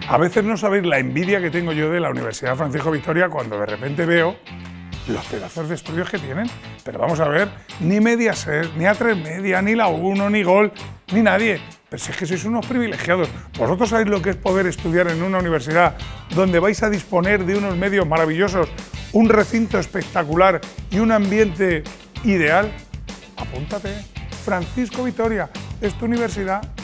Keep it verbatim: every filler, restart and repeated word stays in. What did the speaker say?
A veces no sabéis la envidia que tengo yo de la Universidad Francisco Vitoria cuando de repente veo los pedazos de estudios que tienen. Pero vamos a ver, ni Mediaset, ni A tres Media, ni La uno, ni Gol, ni nadie. Pero si es que sois unos privilegiados. Vosotros sabéis lo que es poder estudiar en una universidad donde vais a disponer de unos medios maravillosos, un recinto espectacular y un ambiente ideal. Apúntate, Francisco Vitoria, es tu universidad.